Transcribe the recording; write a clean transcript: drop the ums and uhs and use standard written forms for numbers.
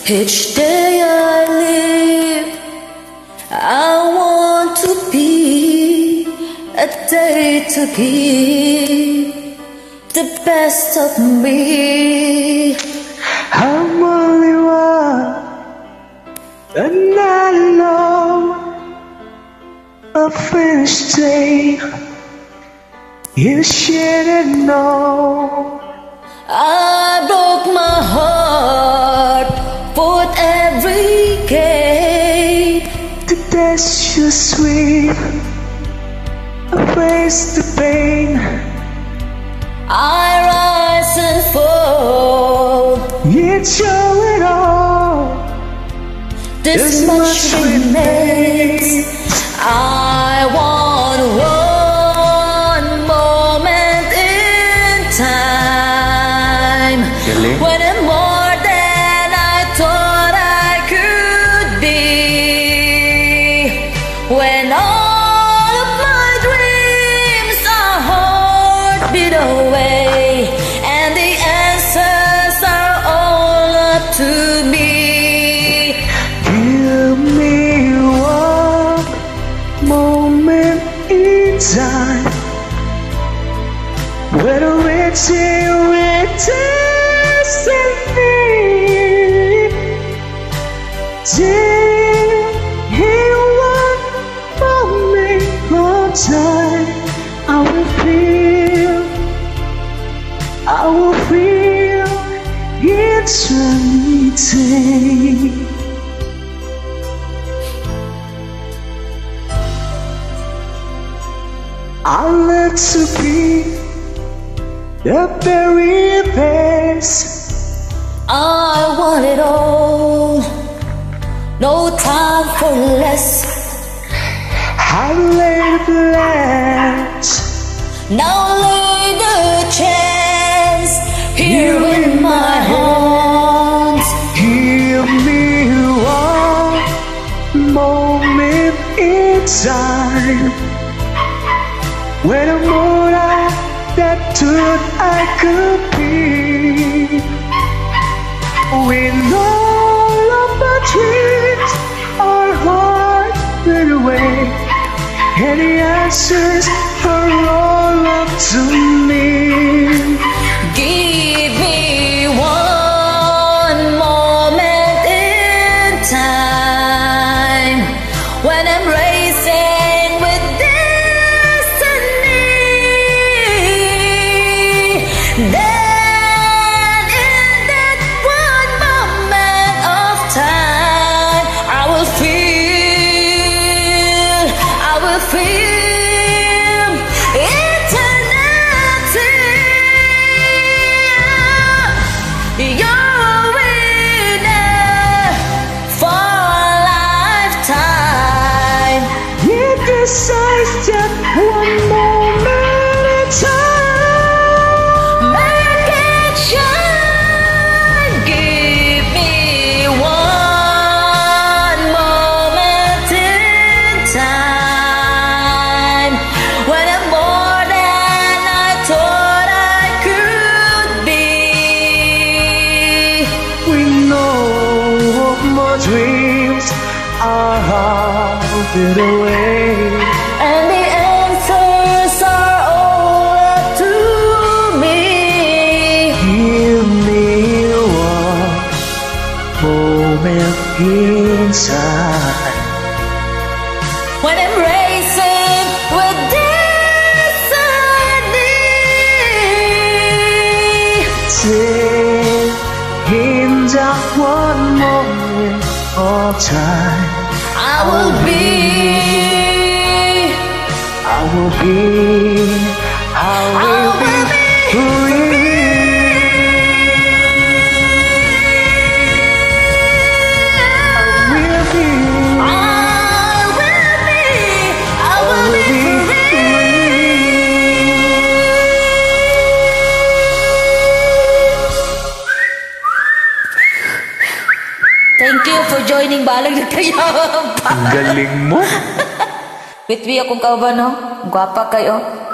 Each day I live, I want to be a day to give the best of me. I'm only one, and I know a finished day. You shouldn't know. I broke my heart, put every gate. The taste you sweet, I face the pain. I rise and fall, You show it all. this much remains. I want one moment in time, when I'm more than I thought I could be, when all of my dreams are heartbeat away, and the answers are all up to me. Give me one moment in time, when I'm waiting with destiny. In one moment of time, I will feel eternity. I live to be the very best. I want it all, no time for less. I lay the last. Now lay the chance here in my hands. Give me one moment in time, when I'm more that thought I could be, when all of my dreams are hard away, and the answers are all up to me. Give me one moment in time, when I'm racing with destiny. Then in that one moment of time, I will feel eternity. You're a winner for a lifetime. It decides just one moment in time. Make it shine. Give me one moment in time, when I'm more than I thought I could be. We know my dreams are hard away, And the answers are all up to me. give me one moment in time, When I'm racing with destiny. take in just one moment of time. I will be free. I will be free. Thank you for joining Balag na kayo. Ang galing mo. Wait, akong kauban, no? Gwapa kayo.